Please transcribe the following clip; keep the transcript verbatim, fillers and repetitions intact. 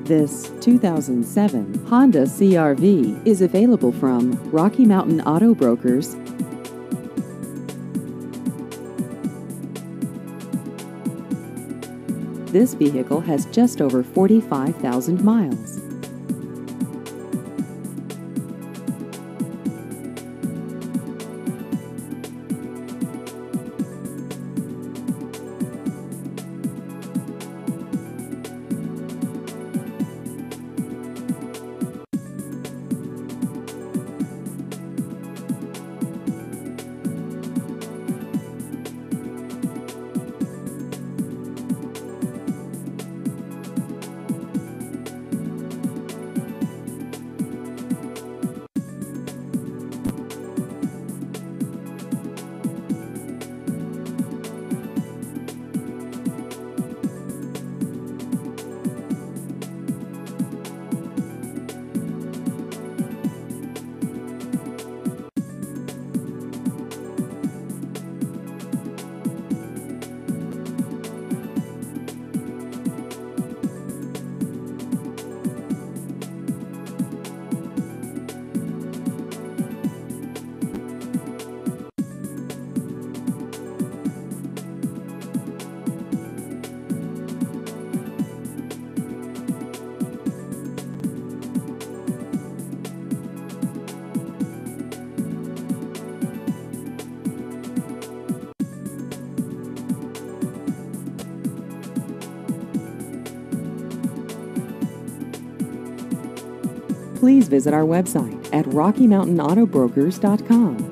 This two thousand seven Honda C R V is available from Rocky Mountain Auto Brokers. This vehicle has just over forty-five thousand miles. Please visit our website at rocky mountain auto brokers dot com.